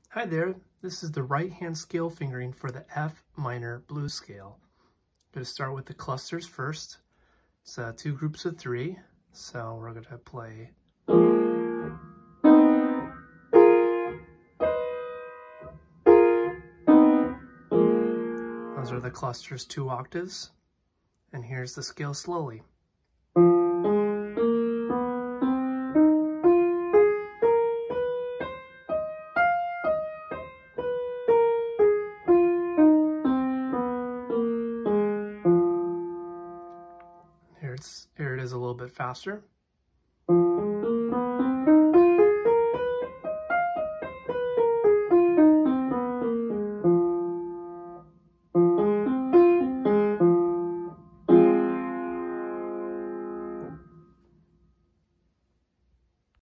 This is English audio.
Hi there, this is the right hand scale fingering for the F minor blues scale. I'm going to start with the clusters first. It's two groups of three, so we're going to play. Those are the clusters, 2 octaves, and here's the scale slowly. Here it is a little bit faster.